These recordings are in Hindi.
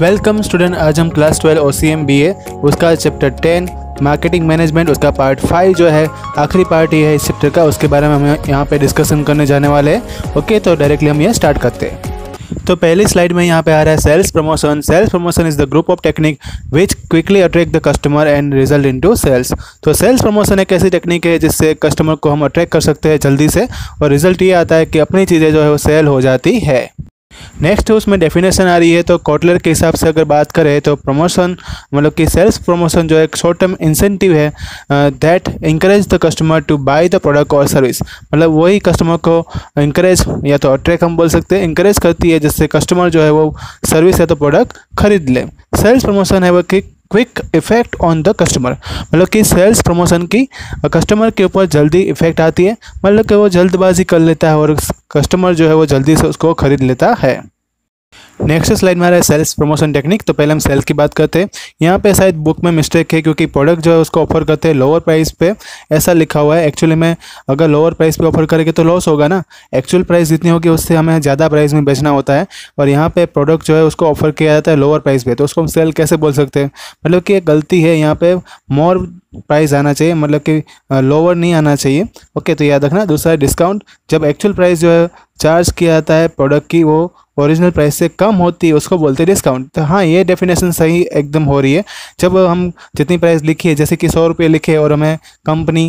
वेलकम स्टूडेंट, आज हम क्लास 12 OCM BA उसका चैप्टर 10 मार्केटिंग मैनेजमेंट उसका पार्ट 5 जो है आखिरी पार्ट ये है इस चैप्टर का, उसके बारे में हम यहाँ पे डिस्कशन करने जाने वाले हैं। ओके, तो डायरेक्टली हम ये स्टार्ट करते हैं। तो पहली स्लाइड में यहाँ पे आ रहा है sales promotion. Sales promotion is the group of technique which quickly attract the customer and result into sales. तो सेल्स प्रमोशन एक ऐसी टेक्निक है जिससे कस्टमर को हम अट्रैक्ट कर सकते हैं जल्दी से, और रिजल्ट ये आता है कि अपनी चीज़ें जो है वो सेल हो जाती है। नेक्स्ट उसमें डेफिनेशन आ रही है, तो कॉटलर के हिसाब से अगर बात करें तो प्रमोशन मतलब कि सेल्स प्रमोशन जो एक शॉर्ट टर्म इंसेंटिव है that encourage the customer to buy the product और सर्विस। मतलब वही कस्टमर को इंकरेज या तो अट्रैक्ट हम बोल सकते हैं, इंकरेज करती है जिससे कस्टमर जो है वो सर्विस या तो प्रोडक्ट खरीद ले। सेल्स प्रमोशन है वो quick effect on the customer, मतलब कि सेल्स प्रमोशन की कस्टमर के ऊपर जल्दी इफेक्ट आती है, मतलब कि वो जल्दबाजी कर लेता है और कस्टमर जो है वो जल्दी से उसको खरीद लेता है। नेक्स्ट स्लाइड में आ रहा है सेल्स प्रमोशन टेक्निक। तो पहले हम सेल की बात करते हैं। यहाँ पे शायद बुक में मिस्टेक है क्योंकि प्रोडक्ट जो है उसको ऑफर करते हैं लोअर प्राइस पे, ऐसा लिखा हुआ है। एक्चुअली में अगर लोअर प्राइस पे ऑफर करेंगे तो लॉस होगा ना, एक्चुअल प्राइस जितनी होगी उससे हमें ज़्यादा प्राइस में बेचना होता है, और यहाँ पे प्रोडक्ट जो है उसको ऑफर किया जाता है लोअर प्राइस पे, तो उसको हम सेल कैसे बोल सकते हैं। मतलब कि एक गलती है, यहाँ पे मोर प्राइस आना चाहिए, मतलब कि लोअर नहीं आना चाहिए। ओके, तो याद रखना। दूसरा डिस्काउंट, जब एक्चुअल प्राइस जो है चार्ज किया जाता है प्रोडक्ट की वो ओरिजिनल प्राइस से कम होती है उसको बोलते हैं डिस्काउंट। तो हाँ, ये डेफिनेशन सही एकदम हो रही है। जब हम जितनी प्राइस लिखी है, जैसे कि 100 रुपये लिखे और हमें कंपनी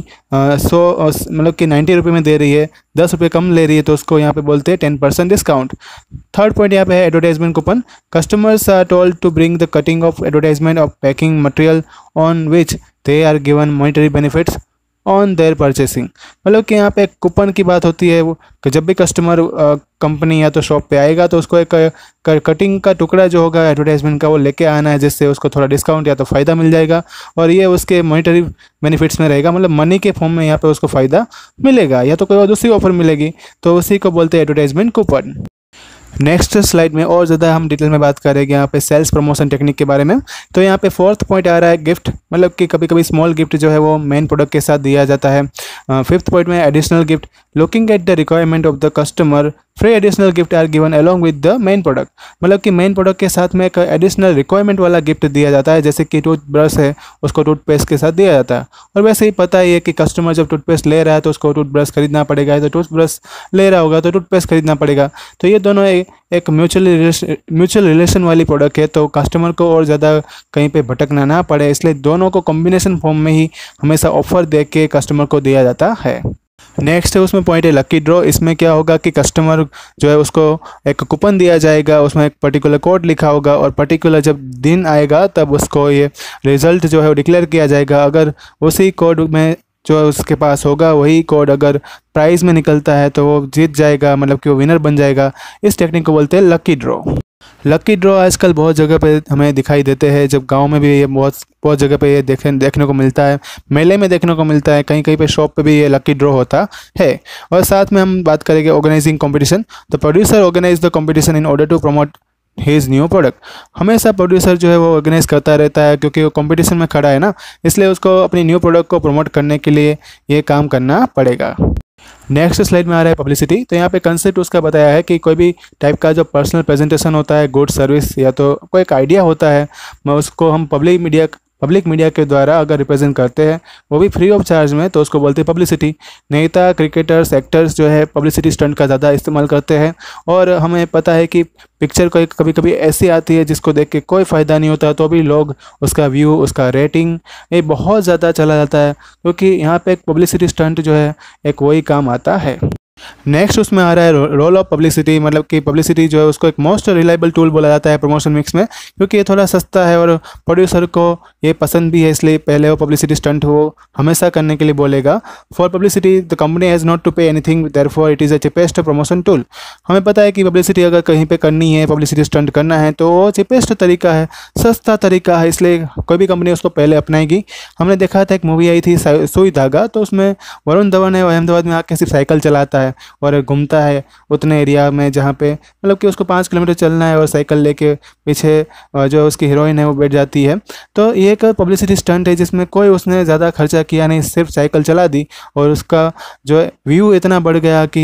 100 मतलब कि 90 रुपये में दे रही है, 10 रुपये कम ले रही है, तो उसको यहाँ पे बोलते हैं 10% डिस्काउंट। थर्ड पॉइंट यहाँ पे है advertisement coupon. Customers are told to bring the cutting of advertisement of packing material on which they are given monetary benefits on their purchasing. मतलब कि यहाँ पे एक कूपन की बात होती है वो कि जब भी कस्टमर कंपनी या तो शॉप पे आएगा तो उसको एक कटिंग का टुकड़ा जो होगा एडवर्टाइजमेंट का वो लेके आना है, जिससे उसको थोड़ा डिस्काउंट या तो फ़ायदा मिल जाएगा, और ये उसके मॉनिटरी बेनिफिट्स में रहेगा, मतलब मनी के फॉर्म में यहाँ पे उसको फ़ायदा मिलेगा या तो कोई और दूसरी ऑफर मिलेगी, तो उसी को बोलते हैं एडवर्टाइजमेंट कूपन। नेक्स्ट स्लाइड में और ज़्यादा हम डिटेल में बात करेंगे यहाँ पे सेल्स प्रमोशन टेक्निक के बारे में। तो यहाँ पे फोर्थ पॉइंट आ रहा है गिफ्ट, मतलब कि कभी कभी स्मॉल गिफ्ट जो है वो मेन प्रोडक्ट के साथ दिया जाता है। फिफ्थ पॉइंट में additional gift, looking at the requirement of the customer free additional gift are given along with the main product. मतलब कि मेन प्रोडक्ट के साथ में एक एडिशनल रिक्वायरमेंट वाला गिफ्ट दिया जाता है, जैसे कि टूथब्रश है उसको टूथपेस्ट के साथ दिया जाता है। और वैसे ही पता ही है कि कस्टमर जब टूथपेस्ट ले रहा है तो उसको टूथब्रश खरीदना पड़ेगा, तो टूथब्रश ले रहा होगा तो टूथपेस्ट खरीदना पड़ेगा। तो ये दोनों एक म्यूचुअल रिलेशन वाली प्रोडक्ट है, तो कस्टमर को और ज़्यादा कहीं पे भटकना ना पड़े, इसलिए दोनों को कॉम्बिनेशन फॉर्म में ही हमेशा ऑफर दे के कस्टमर को दिया जाता है। नेक्स्ट है उसमें पॉइंट है लकी ड्रॉ। इसमें क्या होगा कि कस्टमर जो है उसको एक कूपन दिया जाएगा, उसमें एक पर्टिकुलर कोड लिखा होगा, और पर्टिकुलर जब दिन आएगा तब उसको ये रिजल्ट जो है वो डिक्लेयर किया जाएगा। अगर उसी कोड में जो उसके पास होगा वही कोड अगर प्राइस में निकलता है तो वो जीत जाएगा, मतलब कि वो विनर बन जाएगा। इस टेक्निक को बोलते हैं लकी ड्रॉ। लकी ड्रॉ आजकल बहुत जगह पे हमें दिखाई देते हैं, जब गांव में भी ये बहुत जगह पे ये देखने को मिलता है, मेले में देखने को मिलता है, कहीं कहीं पे शॉप पे भी ये लकी ड्रॉ होता है। और साथ में हम बात करेंगे organizing competition. The producer organize the competition in order to promote his new product. हमेशा प्रोड्यूसर जो है वो ऑर्गेनाइज करता रहता है क्योंकि वो कंपटीशन में खड़ा है ना, इसलिए उसको अपनी न्यू प्रोडक्ट को प्रमोट करने के लिए ये काम करना पड़ेगा। नेक्स्ट स्लाइड में आ रहा है पब्लिसिटी। तो यहाँ पे कंसेप्ट उसका बताया है कि कोई भी टाइप का जो पर्सनल प्रेजेंटेशन होता है, गुड सर्विस या तो कोई एक आइडिया होता है, मैं उसको हम पब्लिक मीडिया के द्वारा अगर रिप्रेजेंट करते हैं, वो भी फ्री ऑफ चार्ज में, तो उसको बोलते हैं पब्लिसिटी। नेता, क्रिकेटर्स, एक्टर्स जो है पब्लिसिटी स्टंट का ज़्यादा इस्तेमाल करते हैं, और हमें पता है कि पिक्चर को कभी कभी ऐसी आती है जिसको देख के कोई फ़ायदा नहीं होता, तो भी लोग उसका व्यू, उसका रेटिंग ये बहुत ज़्यादा चला जाता है, क्योंकि यहाँ पे एक पब्लिसिटी स्टंट जो है एक वही काम आता है। नेक्स्ट उसमें आ रहा है रोल ऑफ पब्लिसिटी। मतलब कि पब्लिसिटी जो है उसको एक मोस्ट रिलायबल टूल बोला जाता है प्रमोशन मिक्स में, क्योंकि ये थोड़ा सस्ता है और प्रोड्यूसर को ये पसंद भी है, इसलिए पहले वो पब्लिसिटी स्टंट वो हमेशा करने के लिए बोलेगा। For publicity the company has not to pay anything, therefore it is a cheapest promotion tool. हमें पता है कि पब्लिसिटी अगर कहीं पर करनी है, पब्लिसिटी स्टंट करना है, तो वो चीपेस्ट तरीका है, सस्ता तरीका है, इसलिए कोई भी कंपनी उसको पहले अपनाएगी। हमने देखा था एक मूवी आई थी सुई धागा, तो उसमें वरुण धवन है, वो अहमदाबाद में आके सिर्फ साइकिल चलाता है और घूमता है उतने एरिया में जहाँ पे मतलब कि उसको 5 किलोमीटर चलना है, और साइकिल लेके पीछे जो उसकी हीरोइन है वो बैठ जाती है। तो ये एक पब्लिसिटी स्टंट है जिसमें कोई उसने ज़्यादा खर्चा किया नहीं, सिर्फ साइकिल चला दी और उसका जो व्यू इतना बढ़ गया कि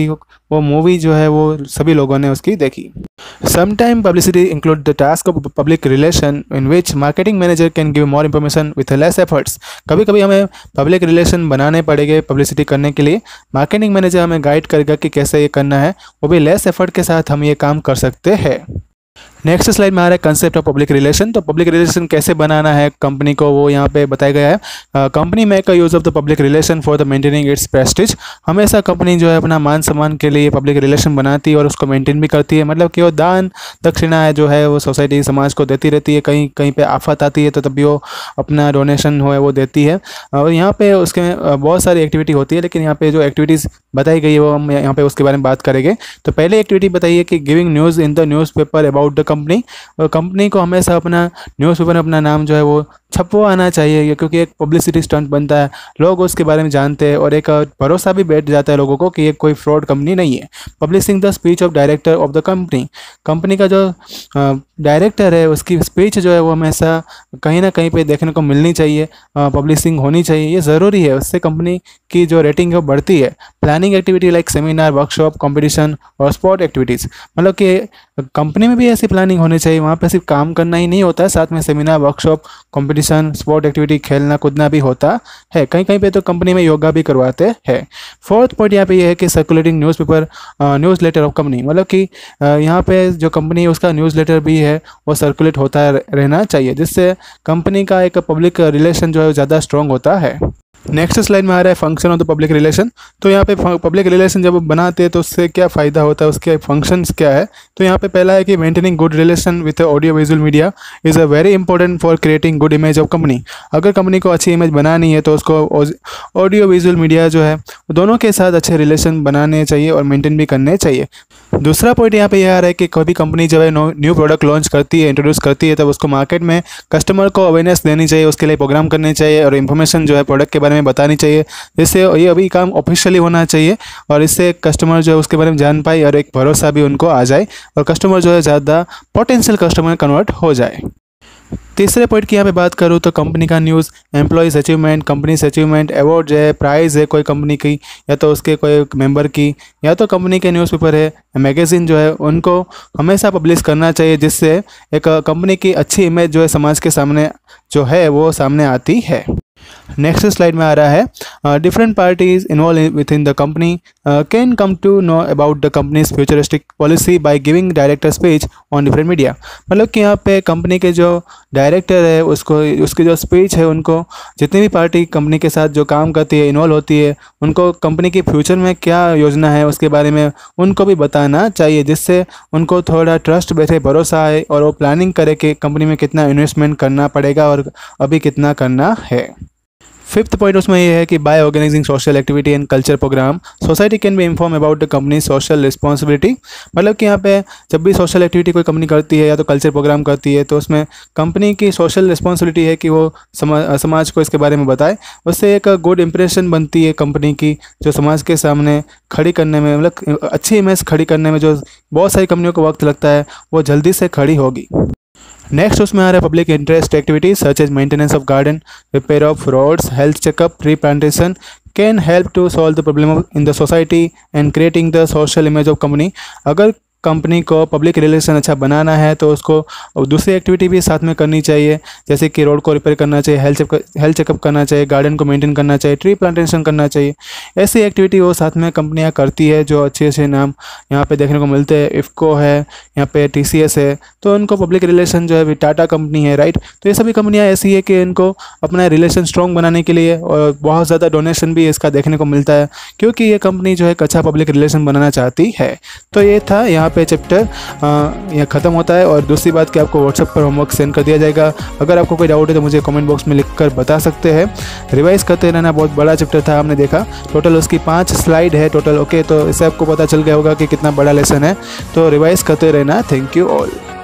वो मूवी जो है वो सभी लोगों ने उसकी देखी। Sometime publicity include the task of public relation in which marketing manager can give more information with less efforts। कभी कभी हमें पब्लिक रिलेशन बनाने पड़ेंगे पब्लिसिटी करने के लिए, मार्केटिंग मैनेजर हमें गाइड करेगा कि कैसे ये करना है, वो भी लेस एफर्ट के साथ हम ये काम कर सकते हैं। नेक्स्ट स्लाइड में आ रहा है कंसेप्ट ऑफ पब्लिक रिलेशन। तो पब्लिक रिलेशन कैसे बनाना है कंपनी को, वो यहाँ पे बताया गया है। Company make a use of the public relation for the maintaining its prestige. हमेशा कंपनी जो है अपना मान सम्मान के लिए पब्लिक रिलेशन बनाती है और उसको मेंटेन भी करती है। मतलब कि वो दान दक्षिणा है जो है वो सोसाइटी समाज को देती रहती है। कहीं कहीं पे आफत आती है तो तब भी वो अपना डोनेशन हो वो देती है। और यहाँ पे उसके बहुत सारी एक्टिविटी होती है, लेकिन यहाँ पे जो एक्टिविटीज़ बताई गई है वो हम यहाँ पे उसके बारे में बात करेंगे। तो पहले एक्टिविटी बताइए कि giving news in the newspaper about the company. और कंपनी को हमेशा अपना न्यूज़पेपर में अपना नाम जो है वो छपवाना चाहिए, क्योंकि एक पब्लिसिटी स्टंट बनता है, लोग उसके बारे में जानते हैं और एक भरोसा भी बैठ जाता है लोगों को कि ये कोई फ्रॉड कंपनी नहीं है। Publishing the speech of director of the company. Company का जो डायरेक्टर है उसकी स्पीच जो है वो हमेशा कहीं ना कहीं पे देखने को मिलनी चाहिए, पब्लिशिंग होनी चाहिए, ये ज़रूरी है। उससे कंपनी की जो रेटिंग है वो बढ़ती है। Planning activity like seminar, workshop, competition और स्पोर्ट एक्टिविटीज़। मतलब कि कंपनी में भी ऐसी प्लानिंग होनी चाहिए, वहाँ पे सिर्फ काम करना ही नहीं होता है, साथ में seminar, workshop, competition, sport activity, खेलना कूदना भी होता है। कहीं कहीं पे तो कंपनी में योगा भी करवाते हैं। फोर्थ पॉइंट यहाँ पे ये है कि circulating newspaper newsletter of company. मतलब कि यहाँ पे जो कंपनी है उसका न्यूज़ लेटर भी है वो सर्कुलेट होता रहना चाहिए, जिससे कंपनी का एक पब्लिक रिलेशन जो है ज़्यादा स्ट्रॉन्ग होता है। नेक्स्ट स्लाइड में आ रहा है function of the public relation. तो यहाँ पे पब्लिक रिलेशन जब बनाते हैं तो उससे क्या फ़ायदा होता है, उसके फंक्शंस क्या है। तो यहाँ पे पहला है कि maintaining good relation with audio visual media is a very important for creating good image of company. अगर कंपनी को अच्छी इमेज बनानी है तो उसको ऑडियो विजुअल मीडिया जो है दोनों के साथ अच्छे रिलेशन बनाने चाहिए और मेंटेन भी करने चाहिए। दूसरा पॉइंट यहाँ पे यह आ रहा है कि कभी कंपनी जब है न्यू प्रोडक्ट लॉन्च करती है, इंट्रोड्यूस करती है, तब उसको मार्केट में कस्टमर को अवेयरनेस देनी चाहिए, उसके लिए प्रोग्राम करने चाहिए और इन्फॉर्मेशन जो है प्रोडक्ट के बारे में बतानी चाहिए, जिससे ये अभी काम ऑफिशियली होना चाहिए और इससे कस्टमर जो है उसके बारे में जान पाए और एक भरोसा भी उनको आ जाए और कस्टमर जो है ज़्यादा पोटेंशियल कस्टमर कन्वर्ट हो जाए। तीसरे पॉइंट की यहाँ पे बात करूँ तो कंपनी का news, employees achievement, company's achievement, award है, प्राइज़ है कोई कंपनी की या तो उसके कोई मेंबर की या तो कंपनी के न्यूज़पेपर है, मैगज़ीन जो है, उनको हमेशा पब्लिश करना चाहिए, जिससे एक कंपनी की अच्छी इमेज जो है समाज के सामने जो है वो सामने आती है। नेक्स्ट स्लाइड में आ रहा है different parties involve within the company can come to know about the company's futuristic policy by giving director speech on different media. मतलब कि यहाँ पे कंपनी के जो डायरेक्टर है उसकी जो स्पीच है, उनको जितनी भी पार्टी कंपनी के साथ जो काम करती है, इन्वॉल्व होती है, उनको कंपनी की फ्यूचर में क्या योजना है उसके बारे में उनको भी बताना चाहिए, जिससे उनको थोड़ा ट्रस्ट बैठे, भरोसा आए और वो प्लानिंग करे कि कंपनी में कितना इन्वेस्टमेंट करना पड़ेगा और अभी कितना करना है। फिफ्थ पॉइंट उसमें ये है कि by organizing social activity and culture program society can be inform about the company social responsibility. मतलब कि यहाँ पे जब भी सोशल एक्टिविटी कोई कंपनी करती है या तो कल्चर प्रोग्राम करती है तो उसमें कंपनी की सोशल रिस्पॉन्सिबिलिटी है कि वो समाज को इसके बारे में बताए। उससे एक गुड इंप्रेशन बनती है कंपनी की, जो समाज के सामने खड़ी करने में, मतलब अच्छी इमेज खड़ी करने में जो बहुत सारी कंपनियों को वक्त लगता है वो जल्दी से खड़ी होगी। नेक्स्ट उसमें आ रहा है public interest activities such as maintenance of garden, repair of roads, health checkup, tree plantation can help to solve the problem in the society and creating the social image of company. अगर कंपनी को पब्लिक रिलेशन अच्छा बनाना है तो उसको दूसरी एक्टिविटी भी साथ में करनी चाहिए, जैसे कि रोड को रिपेयर करना चाहिए, हेल्थ चेकअप करना चाहिए, गार्डन को मेंटेन करना चाहिए, ट्री प्लांटेशन करना चाहिए। ऐसी एक्टिविटी वो साथ में कंपनियां करती है जो अच्छे अच्छे नाम यहाँ पे देखने को मिलते हैं। इफ़को है, यहाँ पे TCS है, तो उनको पब्लिक रिलेशन जो है, टाटा कंपनी है, राइट। तो ये सभी कंपनियाँ ऐसी है कि इनको अपना रिलेशन स्ट्रॉन्ग बनाने के लिए और बहुत ज़्यादा डोनेशन भी इसका देखने को मिलता है, क्योंकि ये कंपनी जो है एक अच्छा पब्लिक रिलेशन बनाना चाहती है। तो ये था यहाँ पे चैप्टर यहाँ ख़त्म होता है। और दूसरी बात कि आपको व्हाट्सएप पर होमवर्क सेंड कर दिया जाएगा। अगर आपको कोई डाउट है तो मुझे कमेंट बॉक्स में लिखकर बता सकते हैं। रिवाइज करते रहना, बहुत बड़ा चैप्टर था, हमने देखा टोटल उसकी 5 स्लाइड है टोटल। ओके, तो इससे आपको पता चल गया होगा कि कितना बड़ा लेसन है। तो रिवाइज करते रहना। Thank you all.